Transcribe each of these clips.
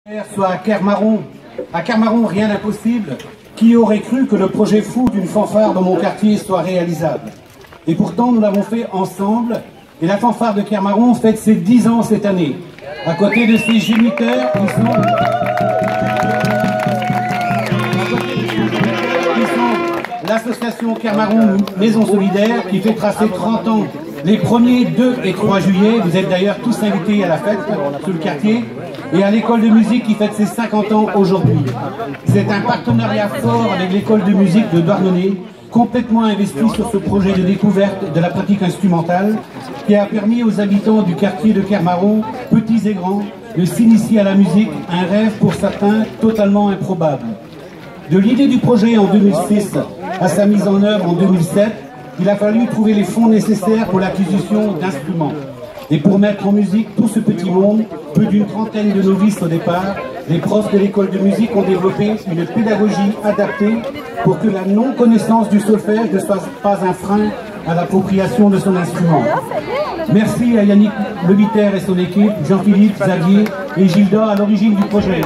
Soit à Kermaron. À Kermaron, rien d'impossible. Qui aurait cru que le projet fou d'une fanfare dans mon quartier soit réalisable? Et pourtant, nous l'avons fait ensemble. Et la fanfare de Kermaron fête ses 10 ans cette année. À côté de ses géniteurs, ils sont l'association Kermaron Maison Solidaire qui fait tracer 30 ans les 1er, 2 et 3 juillet. Vous êtes d'ailleurs tous invités à la fête sur le quartier. Et à l'école de musique qui fête ses 50 ans aujourd'hui. C'est un partenariat fort avec l'école de musique de Douarnenez, complètement investi sur ce projet de découverte de la pratique instrumentale qui a permis aux habitants du quartier de Kermaron, petits et grands, de s'initier à la musique, un rêve pour certains totalement improbable. De l'idée du projet en 2006 à sa mise en œuvre en 2007, il a fallu trouver les fonds nécessaires pour l'acquisition d'instruments. Et pour mettre en musique tout ce petit monde, plus d'une trentaine de novices au départ, les profs de l'école de musique ont développé une pédagogie adaptée pour que la non-connaissance du solfège ne soit pas un frein à l'appropriation de son instrument. Merci à Yannick Lebiter et son équipe, Jean-Philippe, Xavier et Gilda à l'origine du projet.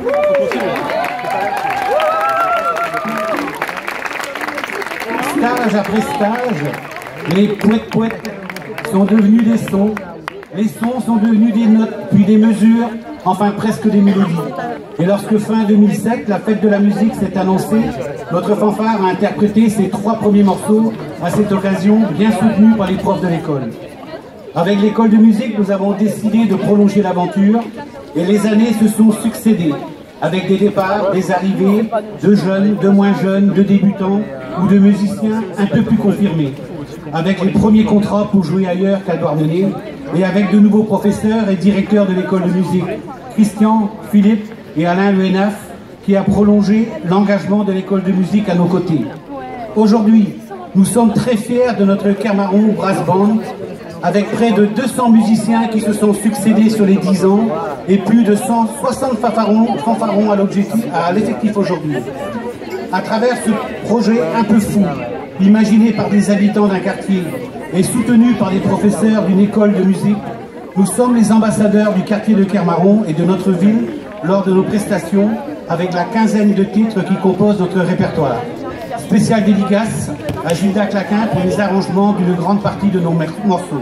Stage après stage, les pouettes sont devenus des sons. Les sons sont devenus des notes, puis des mesures, enfin presque des mélodies. Et lorsque fin 2007, la fête de la musique s'est annoncée, notre fanfare a interprété ses 3 premiers morceaux à cette occasion, bien soutenus par les profs de l'école. Avec l'école de musique, nous avons décidé de prolonger l'aventure et les années se sont succédées, avec des départs, des arrivées, de jeunes, de moins jeunes, de débutants ou de musiciens un peu plus confirmés. Avec les premiers contrats pour jouer ailleurs qu'à Douarnenez, et avec de nouveaux professeurs et directeurs de l'école de musique, Christian, Philippe et Alain Lehenaf, qui a prolongé l'engagement de l'école de musique à nos côtés. Aujourd'hui, nous sommes très fiers de notre Kermaron Brass Band, avec près de 200 musiciens qui se sont succédés sur les 10 ans, et plus de 160 fanfarons à l'effectif aujourd'hui. À travers ce projet un peu fou, imaginé par des habitants d'un quartier et soutenu par des professeurs d'une école de musique, nous sommes les ambassadeurs du quartier de Kermaron et de notre ville lors de nos prestations avec la quinzaine de titres qui composent notre répertoire. Spéciale dédicace à Gilda Claquin pour les arrangements d'une grande partie de nos morceaux.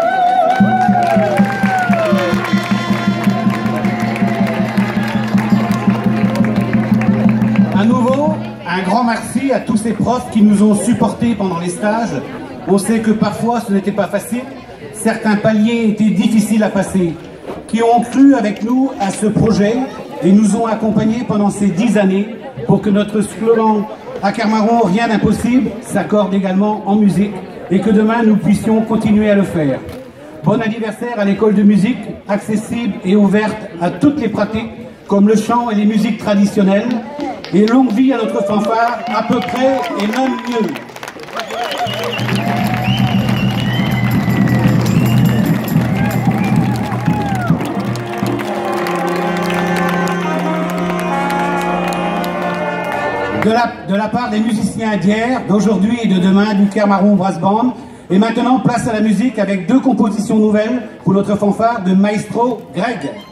À nouveau, un grand merci à tous ces profs qui nous ont supportés pendant les stages. On sait que parfois ce n'était pas facile, certains paliers étaient difficiles à passer, qui ont cru avec nous à ce projet et nous ont accompagnés pendant ces 10 années pour que notre slogan « À Kermaron, rien d'impossible » s'accorde également en musique et que demain nous puissions continuer à le faire. Bon anniversaire à l'école de musique, accessible et ouverte à toutes les pratiques comme le chant et les musiques traditionnelles, et longue vie à notre fanfare, à peu près et même mieux. De la part des musiciens d'hier, d'aujourd'hui et de demain du Kermaron Brass Band. Et maintenant, place à la musique avec 2 compositions nouvelles pour notre fanfare de Maestro Greg.